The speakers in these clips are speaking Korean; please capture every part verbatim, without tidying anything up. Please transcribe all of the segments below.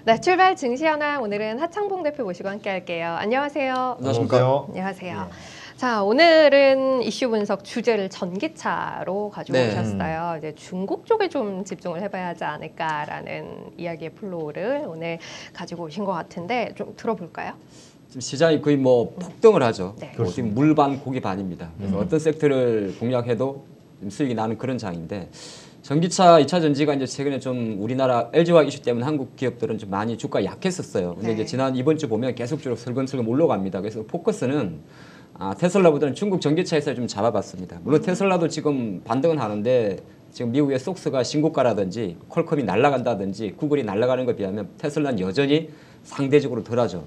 네, 출발 증시현황 오늘은 하창봉 대표 모시고 함께 할게요. 안녕하세요. 안녕하십니까. 안녕하세요. 예. 자, 오늘은 이슈 분석 주제를 전기차로 가지고 네. 오셨어요. 이제 중국 쪽에 좀 집중을 해봐야 하지 않을까라는 이야기의 플로우를 오늘 가지고 오신 것 같은데 좀 들어볼까요? 지금 시장이 거의 뭐 폭등을 하죠. 네. 뭐 지금 물반 고기 반입니다. 그래서 음. 어떤 섹터를 공략해도 좀 수익이 나는 그런 장인데 전기차 이 차 전지가 이제 최근에 좀 우리나라 엘지화 이슈 때문에 한국 기업들은 좀 많이 주가 약했었어요. 근데 네. 이제 지난 이번 주 보면 계속적으로 슬금슬금 올라갑니다. 그래서 포커스는 아, 테슬라보다는 중국 전기차에서 좀 잡아봤습니다. 물론 테슬라도 지금 반등은 하는데 지금 미국의 속스가 신고가라든지 퀄컴이 날아간다든지 구글이 날아가는 것에 비하면 테슬라는 여전히 상대적으로 덜하죠.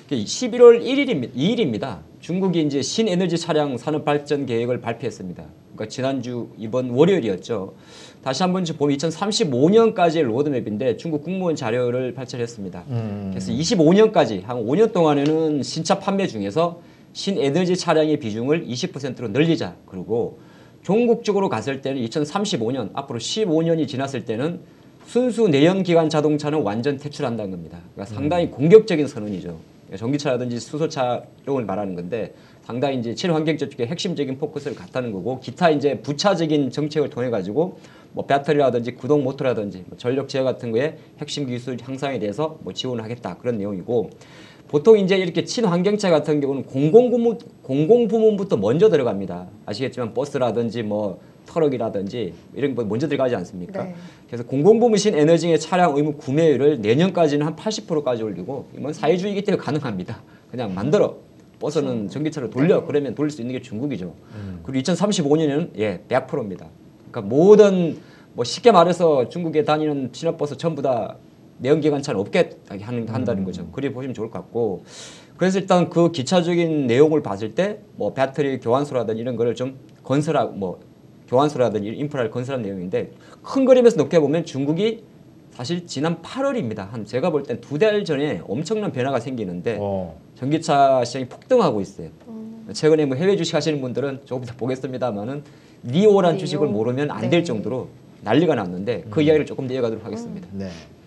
십일월 일일입니다. 이일입니다. 중국이 이제 신에너지 차량 산업 발전 계획을 발표했습니다. 그러니까 지난주 이번 월요일이었죠. 다시 한번 보면 이천삼십오 년까지의 로드맵인데 중국 국무원 자료를 발표했습니다. 음. 그래서 이십오 년까지 한 오 년 동안에는 신차 판매 중에서 신에너지 차량의 비중을 이십 퍼센트로 늘리자. 그리고 종국적으로 갔을 때는 이천삼십오 년 앞으로 십오 년이 지났을 때는 순수 내연기관 자동차는 완전 퇴출한다는 겁니다. 그러니까 상당히 공격적인 선언이죠. 전기차라든지 수소차용을 말하는 건데 상당히 이제 친환경적 쪽에 핵심적인 포커스를 갖다는 거고 기타 이제 부차적인 정책을 통해 가지고 뭐 배터리라든지 구동 모터라든지 뭐 전력 제어 같은 거에 핵심 기술 향상에 대해서 뭐 지원을 하겠다 그런 내용이고 보통 이제 이렇게 친환경차 같은 경우는 공공부문 공공부문부터 먼저 들어갑니다. 아시겠지만 버스라든지 뭐 트럭이라든지 이런 거 먼저 들어가지 않습니까? 네. 그래서 공공부문 신에너지의 차량 의무 구매율을 내년까지는 한 팔십 퍼센트까지 올리고 이건 사회주의이기 때문에 가능합니다. 그냥 만들어 버스는 전기차로 돌려 네. 그러면 돌릴 수 있는 게 중국이죠. 음. 그리고 이천삼십오 년에는 예 백 퍼센트입니다. 그러니까 모든 뭐 쉽게 말해서 중국에 다니는 신업버스 전부 다 내연기관차는 없게 하는, 한다는 거죠. 그리 보시면 좋을 것 같고 그래서 일단 그 기차적인 내용을 봤을 때 뭐 배터리 교환소라든지 이런 거를 좀 건설하고 뭐 교환소라든지 인프라를 건설한 내용인데 큰 그림에서 놓게 보면 중국이 사실 지난 팔월입니다. 한 제가 볼 땐 두 달 전에 엄청난 변화가 생기는데 어. 전기차 시장이 폭등하고 있어요. 음. 최근에 뭐 해외 주식 하시는 분들은 조금 더 보겠습니다만은 리오란 리오. 주식을 모르면 안 될 네. 정도로 난리가 났는데 그 음. 이야기를 조금 더 이어가도록 하겠습니다. 네.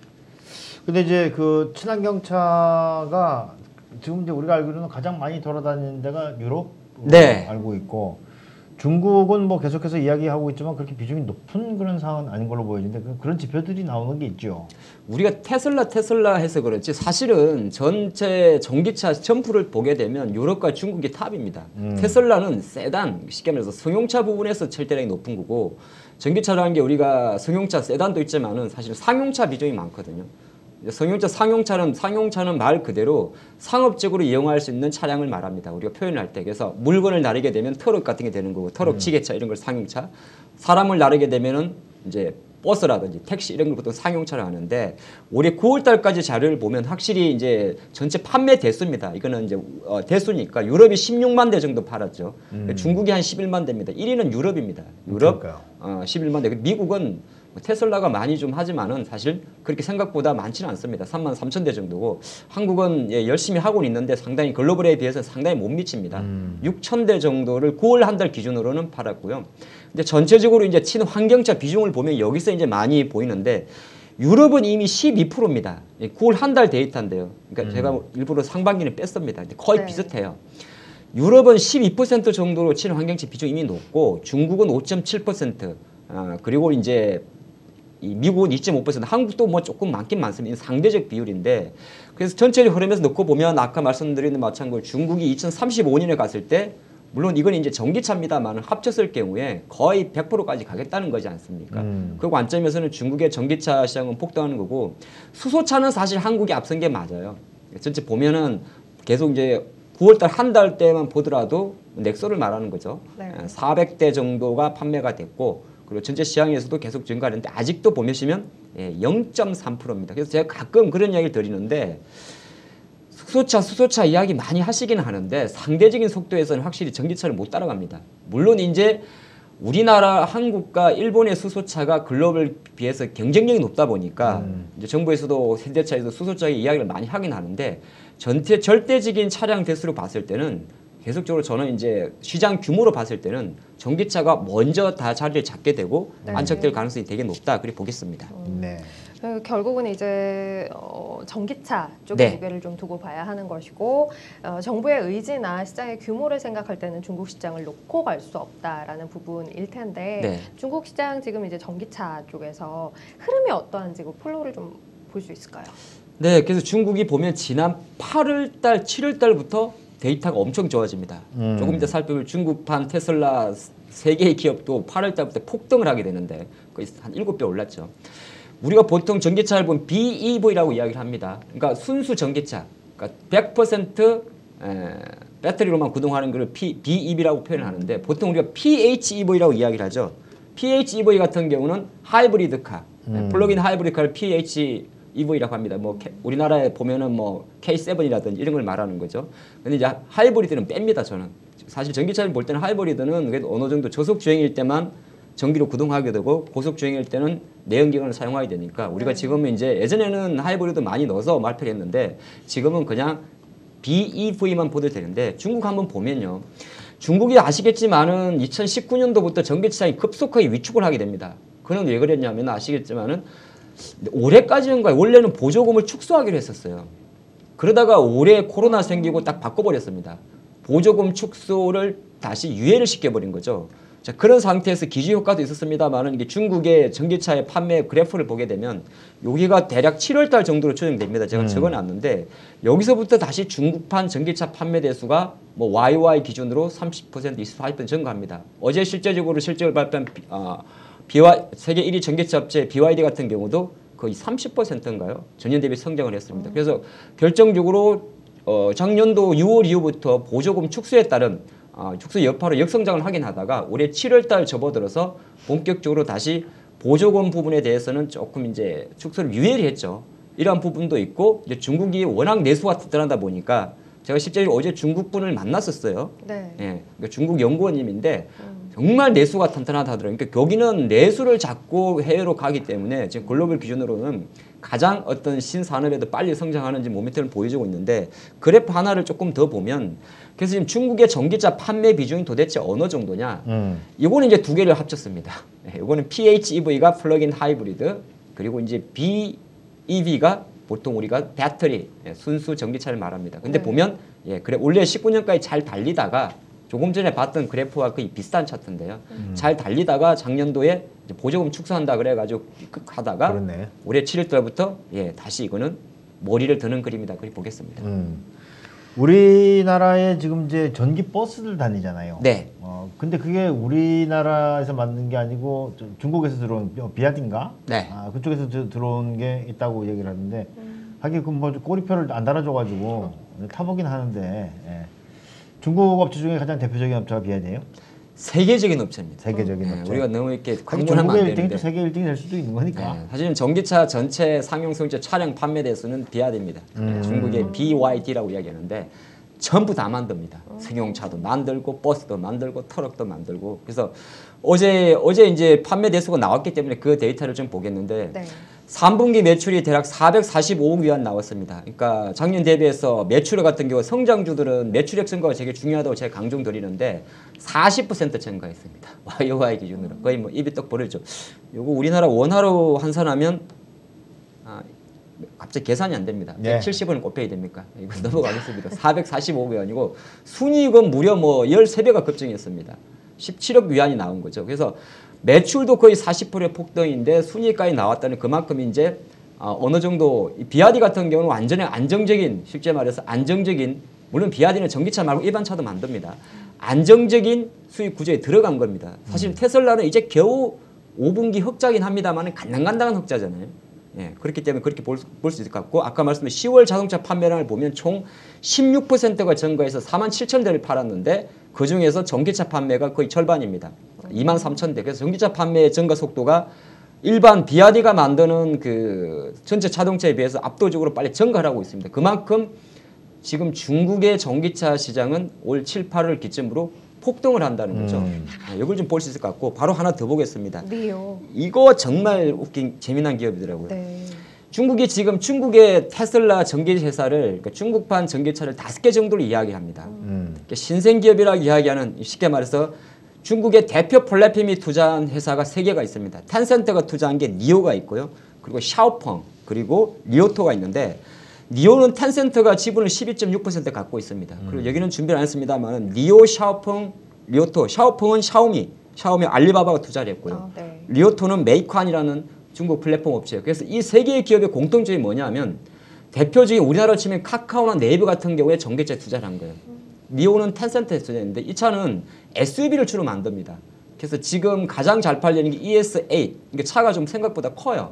근데 이제 그 친환경차가 지금 이제 우리가 알기로는 가장 많이 돌아다니는 데가 유럽 네. 알고 있고 중국은 뭐 계속해서 이야기하고 있지만 그렇게 비중이 높은 그런 상황은 아닌 걸로 보이는데 그런 지표들이 나오는 게 있죠. 우리가 테슬라 테슬라 해서 그렇지 사실은 전체 전기차 점프를 보게 되면 유럽과 중국이 탑입니다. 음. 테슬라는 세단 쉽게 말해서 승용차 부분에서 절대량이 높은 거고 전기차라는 게 우리가 승용차 세단도 있지만은 사실 상용차 비중이 많거든요. 승용차 상용차는 상용차는 말 그대로 상업적으로 이용할 수 있는 차량을 말합니다. 우리가 표현할 때 그래서 물건을 나르게 되면 트럭 같은 게 되는 거고 트럭, 음. 지게차 이런 걸 상용차, 사람을 나르게 되면은 이제 버스라든지 택시 이런 걸 보통 상용차를 하는데 올해 구월 달까지 자료를 보면 확실히 이제 전체 판매 대수입니다. 이거는 이제 어, 대수니까 유럽이 십육만 대 정도 팔았죠. 음. 중국이 한 십일만 대입니다. 일 위는 유럽입니다. 유럽 그러니까요. 어, 십일만 대. 미국은 테슬라가 많이 좀 하지만은 사실 그렇게 생각보다 많지는 않습니다. 삼만 삼천 대 정도고 한국은 예, 열심히 하고는 있는데 상당히 글로벌에 비해서 상당히 못 미칩니다. 음. 육천 대 정도를 구월 한 달 기준으로는 팔았고요. 근데 전체적으로 이제 친환경차 비중을 보면 여기서 이제 많이 보이는데 유럽은 이미 십이 퍼센트입니다. 구월 한 달 데이터인데요. 그러니까 음. 제가 일부러 상반기는 뺐습니다. 근데 거의 네. 비슷해요. 유럽은 십이 퍼센트 정도로 친환경차 비중이 이미 높고 중국은 오 점 칠 퍼센트 아, 그리고 이제 이 미국은 이 점 오 퍼센트, 한국도 뭐 조금 많긴 많습니다. 상대적 비율인데 그래서 전체적 흐름에서 놓고 보면 아까 말씀드린 마찬가지로 중국이 이천삼십오 년에 갔을 때 물론 이건 이제 전기차입니다만 합쳤을 경우에 거의 백 퍼센트까지 가겠다는 거지 않습니까? 음. 그 관점에서는 중국의 전기차 시장은 폭등하는 거고 수소차는 사실 한국이 앞선 게 맞아요. 전체 보면은 계속 이제 구월 달 한 달 때만 보더라도 넥소를 말하는 거죠. 네. 사백 대 정도가 판매가 됐고 그리고 전체 시장에서도 계속 증가하는데 아직도 보시면 영 점 삼 퍼센트입니다. 그래서 제가 가끔 그런 이야기를 드리는데 수소차, 수소차 이야기 많이 하시긴 하는데 상대적인 속도에서는 확실히 전기차를 못 따라갑니다. 물론 이제 우리나라, 한국과 일본의 수소차가 글로벌 비해서 경쟁력이 높다 보니까 음. 이제 정부에서도 현대차에서 수소차의 이야기를 많이 하긴 하는데 전체 절대적인 차량 대수로 봤을 때는 계속적으로 저는 이제 시장 규모로 봤을 때는 전기차가 먼저 다 자리를 잡게 되고 네. 안착될 가능성이 되게 높다 그렇게 보겠습니다. 네. 그 결국은 이제 어, 전기차 쪽에 네. 무게를 좀 두고 봐야 하는 것이고 어, 정부의 의지나 시장의 규모를 생각할 때는 중국 시장을 놓고 갈 수 없다라는 부분일 텐데 네. 중국 시장 지금 이제 전기차 쪽에서 흐름이 어떠한지 그 플로우를 좀 볼 수 있을까요? 네, 그래서 중국이 보면 지난 팔월 달, 칠월 달부터 데이터가 엄청 좋아집니다. 음. 조금 이따 살펴볼 중국판 테슬라 세 개의 기업도 팔월 달부터 폭등을 하게 되는데 거의 한 일곱 배 올랐죠. 우리가 보통 전기차를 보면 비이브이라고 이야기를 합니다. 그러니까 순수 전기차, 그러니까 백 퍼센트 에, 배터리로만 구동하는 것을 비이브이라고 표현을 하는데 보통 우리가 피에이치이브이라고 이야기를 하죠. 피에이치이브이 같은 경우는 하이브리드카, 음. 플러그인 하이브리드카를 피에이치이브이라고 합니다. 뭐 우리나라에 보면은 뭐 케이 세븐이라든지 이런 걸 말하는 거죠. 근데 이제 하이브리드는 뺍니다. 저는 사실 전기차를 볼 때는 하이브리드는 그래도 어느 정도 저속 주행일 때만 전기로 구동하게 되고 고속 주행일 때는 내연기관을 사용하게 되니까 우리가 네. 지금은 이제 예전에는 하이브리드 많이 넣어서 말표를 했는데 지금은 그냥 비이브이만 보도 되는데 중국 한번 보면요. 중국이 아시겠지만은 이천십구 년도부터 전기차의 급속하게 위축을 하게 됩니다. 그는 왜 그랬냐면 아시겠지만은 올해까지인가 원래는 보조금을 축소하기로 했었어요. 그러다가 올해 코로나 생기고 딱 바꿔버렸습니다. 보조금 축소를 다시 유예를 시켜버린 거죠. 자, 그런 상태에서 기저 효과도 있었습니다만은 이게 중국의 전기차의 판매 그래프를 보게 되면 여기가 대략 칠월 달 정도로 추정됩니다. 제가 음. 적어놨는데 여기서부터 다시 중국판 전기차 판매 대수가 뭐 와이와이 기준으로 삼십 퍼센트, 이십사 퍼센트 증가합니다. 어제 실제적으로 실적을 발표한 비, 아, 비와, 세계 일 위 전기차 업체 비와이디 같은 경우도 거의 삼십 퍼센트인가요? 전년 대비 성장을 했습니다. 그래서 결정적으로 어, 작년도 유월 이후부터 보조금 축소에 따른 어, 축소 여파로 역성장을 하긴 하다가 올해 칠월 달 접어들어서 본격적으로 다시 보조금 부분에 대해서는 조금 이제 축소를 유예를 했죠. 이러한 부분도 있고 이제 중국이 워낙 내수가 튼튼하다 보니까 제가 실제로 어제 중국 분을 만났었어요. 네. 예, 그러니까 중국 연구원님인데 음. 정말 내수가 탄탄하다 하더라고요. 그러니까 여기는 내수를 잡고 해외로 가기 때문에 지금 글로벌 기준으로는 가장 어떤 신산업에도 빨리 성장하는지 모멘텀을 보여주고 있는데 그래프 하나를 조금 더 보면 그래서 지금 중국의 전기차 판매 비중이 도대체 어느 정도냐? 음. 이거는 이제 두 개를 합쳤습니다. 예, 이거는 피에이치이브이가 플러그인 하이브리드 그리고 이제 비이브이가 보통 우리가 배터리 예, 순수 전기차를 말합니다. 근데 네. 보면 예, 그래 원래 십구 년까지 잘 달리다가 조금 전에 봤던 그래프와 거의 비슷한 차트인데요. 음. 잘 달리다가 작년도에 이제 보조금 축소한다 그래가지고 하다가 그렇네. 올해 칠월 달부터 예 다시 이거는 머리를 드는 그림이다. 그렇게 보겠습니다. 음. 우리나라에 지금 이제 전기 버스들 다니잖아요. 네. 어, 근데 그게 우리나라에서 만든 게 아니고 저- 중국에서 들어온 비아딘가? 네. 아, 그쪽에서 저- 들어온 게 있다고 얘기를 하는데 음. 하긴 그뭐 꼬리표를 안 달아줘가지고 타보긴 하는데 예. 중국 업체 중에 가장 대표적인 업체가 비아딘이에요? 세계적인 업체입니다. 세계적인 예, 업체. 우리가 너무 이렇게 하긴 광분하면 안 중국의 일 등이 되는데. 또 세계 일 등이 될 수도 있는 거니까. 예, 사실은 전기차 전체 상용성차 차량 판매 대수는 비아디입니다. 음. 중국의 비와이디라고 이야기하는데 전부 다 만듭니다. 승용차도 만들고 버스도 만들고 트럭도 만들고 그래서 어제 어제 이제 판매 대수가 나왔기 때문에 그 데이터를 좀 보겠는데 네. 삼 분기 매출이 대략 사백사십오억 위안 나왔습니다. 그러니까 작년 대비해서 매출 같은 경우 성장주들은 매출액 증가가 되게 중요하다고 제가 강조드리는데 사십 퍼센트 증가했습니다. 와이오아이 기준으로 거의 뭐 입이 떡 벌어져. 요거 우리나라 원화로 환산하면 아, 갑자기 계산이 안 됩니다. 네. 백칠십 원을 곱해야 됩니까? 이거 넘어가겠습니다. 사백사십오억 위안이고 순이익은 무려 뭐 십삼 배가 급증했습니다. 십칠억 위안이 나온 거죠. 그래서 매출도 거의 사십 퍼센트 폭등인데 순이익까지 나왔다는 그만큼 이제 어, 어느 정도 비아디 같은 경우는 완전히 안정적인 실제 말해서 안정적인 물론 비아디는 전기차 말고 일반 차도 만듭니다. 안정적인 수익 구조에 들어간 겁니다. 사실 테슬라는 이제 겨우 오 분기 흑자긴 합니다만 간당간당한 흑자잖아요. 예, 그렇기 때문에 그렇게 볼 수 있을 것 같고 아까 말씀드린 시월 자동차 판매량을 보면 총 십육 퍼센트가 증가해서 사만 칠천 대를 팔았는데 그중에서 전기차 판매가 거의 절반입니다. 이만 삼천 대. 그래서 전기차 판매 증가 속도가 일반 비아디가 만드는 그 전체 자동차에 비해서 압도적으로 빨리 증가를 하고 있습니다. 그만큼 지금 중국의 전기차 시장은 올 칠, 팔월 기점으로 폭등을 한다는 거죠. 음. 아, 이걸 좀 볼 수 있을 것 같고 바로 하나 더 보겠습니다. 리오. 이거 정말 웃긴 재미난 기업이더라고요. 네. 중국이 지금 중국의 테슬라 전기 회사를 그러니까 중국판 전기차를 다섯 개 정도로 이야기합니다. 음. 그러니까 신생 기업이라고 이야기하는 쉽게 말해서 중국의 대표 플랫폼이 투자한 회사가 세 개가 있습니다. 텐센트가 투자한 게 니오가 있고요. 그리고 샤오펑, 그리고 리오토가 있는데 니오는 텐센트가 지분을 십이 점 육 퍼센트 갖고 있습니다. 음. 그리고 여기는 준비를 안 했습니다만 니오, 샤오펑, 리오토. 샤오펑은 샤오미, 샤오미 알리바바가 투자를 했고요. 아, 네. 리오토는 메이크안이라는 중국 플랫폼 업체예요. 그래서 이 세 개의 기업의 공통점이 뭐냐면 대표적인 우리나라로 치면 카카오나 네이버 같은 경우에 전기차에 투자를 한 거예요. 니오는 텐센트에 투자했는데 이 차는 에스유브이를 주로 만듭니다. 그래서 지금 가장 잘 팔리는 게 이에스 에잇. 이게 차가 좀 생각보다 커요.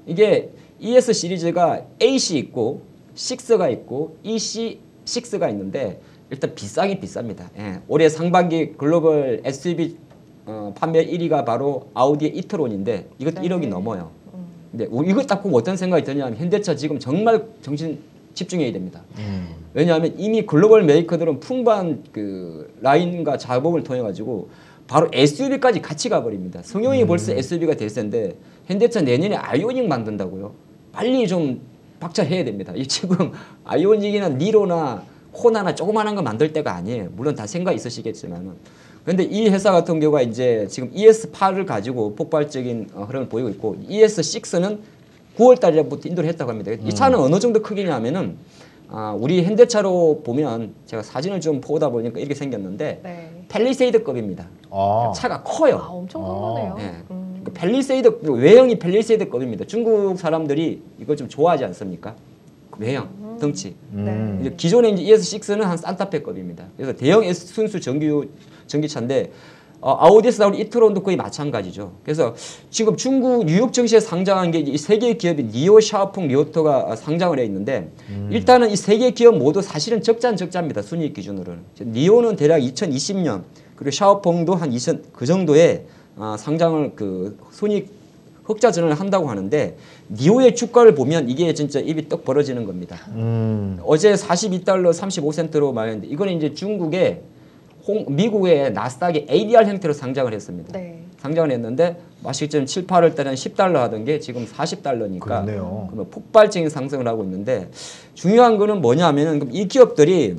이게 이에스 시리즈가 에잇이 있고 식스가 있고 이씨 식스가 있는데 일단 비싸긴 비쌉니다. 예. 올해 상반기 글로벌 에스유브이 어, 판매 일 위가 바로 아우디의 이트론인데 이것도 네. 일억이 넘어요. 근데 이거 딱 보고 어떤 생각이 드냐면 현대차 지금 정말 정신 집중해야 됩니다. 음. 왜냐하면 이미 글로벌 메이커들은 풍부한 그 라인과 작업을 통해 가지고 바로 에스유브이까지 같이 가버립니다. 성용이 음. 벌써 에스유브이가 대세인데 현대차 내년에 아이오닉 만든다고요. 빨리 좀 박차해야 됩니다. 이 지금 아이오닉이나 니로나 호나나 조그만한 거 만들 때가 아니에요. 물론 다 생각 있으시겠지만은. 그런데 이 회사 같은 경우가 이제 지금 이에스 팔을 가지고 폭발적인 흐름을 보이고 있고 이에스 식스는 구월 달부터 인도를 했다고 합니다. 이 차는 어느 정도 크기냐면은 아, 우리 현대차로 보면 제가 사진을 좀 보다 보니까 이렇게 생겼는데 네. 팰리세이드급입니다. 아. 차가 커요. 아, 엄청 큰 아. 거네요. 예. 음. 그 팰리세이드 외형이 팰리세이드급입니다. 중국 사람들이 이걸 좀 좋아하지 않습니까? 그 외형, 덩치. 음. 이제 기존의 이제 이에스 식스는 한 산타페급입니다. 그래서 대형 S 순수 정규 전기차인데 어, 아우디에서 나온 이트론도 거의 마찬가지죠. 그래서 지금 중국 뉴욕 증시에 상장한 게 이 세 개의 기업이 니오, 샤오펑, 리오토가 상장을 해 있는데 음. 일단은 이 세 개의 기업 모두 사실은 적자는 적자입니다. 순이익 기준으로는. 니오는 대략 이천이십 년 그리고 샤오펑도 한 이천 그 정도의 어, 상장을 그 순이익 흑자 전환을 한다고 하는데 니오의 주가를 보면 이게 진짜 입이 떡 벌어지는 겁니다. 음. 어제 사십이 달러 삼십오 센트로 말했는데 이거는 이제 중국의 홍, 미국의 나스닥의 에이디알 형태로 상장을 했습니다. 네. 상장을 했는데 시점 칠, 팔월 달에는 십 달러 하던 게 지금 사십 달러니까 그러네요. 그러면 폭발적인 상승을 하고 있는데 중요한 거는 뭐냐면은 그럼 이 기업들이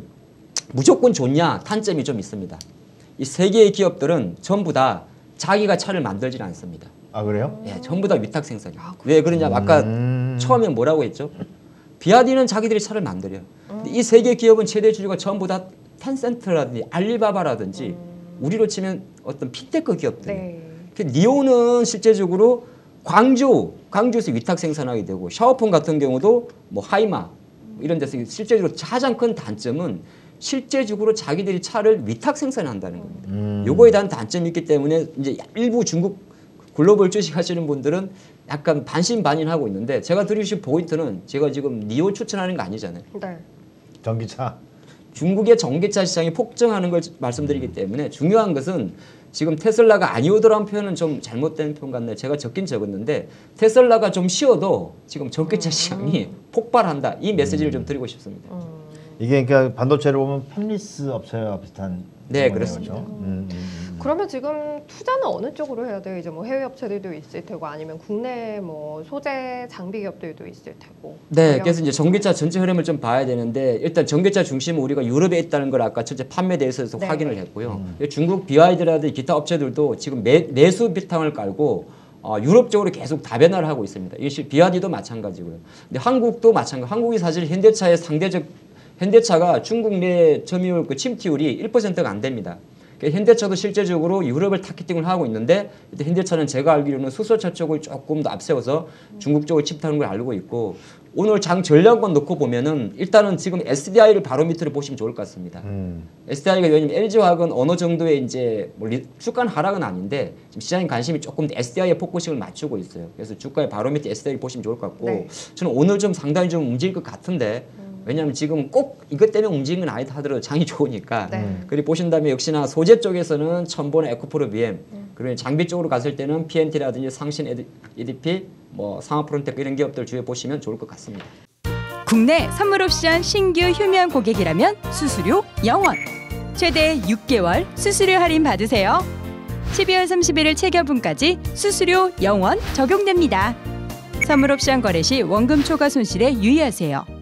무조건 좋냐 단점이 좀 있습니다. 이 세 개의 기업들은 전부 다 자기가 차를 만들지는 않습니다. 아 그래요? 예, 전부 다 위탁 생산이에요. 왜 그러냐면 아까 음. 처음에 뭐라고 했죠? 비아디는 자기들이 차를 만들어요. 근데 이 세 개 기업은 최대 주주가 전부 다 텐센트라든지 알리바바라든지 음. 우리로 치면 어떤 핀테크 기업들. 네. 그 니오는 실제적으로 광주, 광주에서 위탁 생산하게 되고 샤오펑 같은 경우도 뭐 하이마 이런 데서 실제적으로 가장 큰 단점은 실제적으로 자기들이 차를 위탁 생산한다는 겁니다. 음. 요거에 대한 단점이 있기 때문에 이제 일부 중국 글로벌 주식 하시는 분들은 약간 반신반의하고 있는데 제가 드리고 싶은 포인트는 제가 지금 니오 추천하는 거 아니잖아요. 네. 전기차. 중국의 전기차 시장이 폭증하는 걸 말씀드리기 때문에 중요한 것은 지금 테슬라가 아니오더라는 표현은 좀 잘못된 표현 같네요. 제가 적긴 적었는데 테슬라가 좀 쉬어도 지금 전기차 시장이 폭발한다. 이 메시지를 좀 드리고 싶습니다. 음. 이게 그러니까 반도체를 보면 팹리스 업체와 비슷한. 네, 거네요, 그렇습니다. 그렇죠? 음, 음, 그러면 지금 투자는 어느 쪽으로 해야 돼요? 이제 뭐 해외 업체들도 있을 테고 아니면 국내 뭐 소재 장비 기업들도 있을 테고. 네, 그래서 이제 전기차 전체 흐름을 좀 봐야 되는데 일단 전기차 중심은 우리가 유럽에 있다는 걸 아까 첫째 판매 대해서 네. 확인을 했고요. 중국 비와이드라든지 기타 업체들도 지금 매, 내수 비탕을 깔고 어, 유럽 쪽으로 계속 다변화를 하고 있습니다. 이것이 비와디도 마찬가지고요. 근데 한국도 마찬가지. 한국이 사실 현대차의 상대적 현대차가 중국 내 점유율 그 침투율이 일 퍼센트가 안 됩니다. 그러니까 현대차도 실제적으로 유럽을 타겟팅을 하고 있는데 현대차는 제가 알기로는 수소차 쪽을 조금 더 앞세워서 중국 쪽을 침투하는 걸 알고 있고 오늘 장 전략권 놓고 보면은 일단은 지금 에스디아이를 바로 밑으로 보시면 좋을 것 같습니다. 음. 에스디아이가 왜냐면 엘지화학은 어느 정도의 이제 뭐 리, 주가 하락은 아닌데 지금 시장의 관심이 조금 더 에스디아이에 포커싱을 맞추고 있어요. 그래서 주가의 바로 밑에 에스디아이를 보시면 좋을 것 같고 네. 저는 오늘 좀 상당히 좀 움직일 것 같은데 왜냐하면 지금 꼭 이것 때문에 움직이는 건 아니다 하더라도 장이 좋으니까 네. 그리고 보신다면 역시나 소재 쪽에서는 첨보나 에코프로 비엠 그리고 장비 쪽으로 갔을 때는 피엔티라든지 상신 이디피 뭐 상하프론텍 이런 기업들 주에 보시면 좋을 것 같습니다. 국내 선물옵션 신규 휴면 고객이라면 수수료 영 원. 최대 육 개월 수수료 할인 받으세요. 십이월 삼십일일 체결분까지 수수료 영 원 적용됩니다. 선물옵션 거래 시 원금 초과 손실에 유의하세요.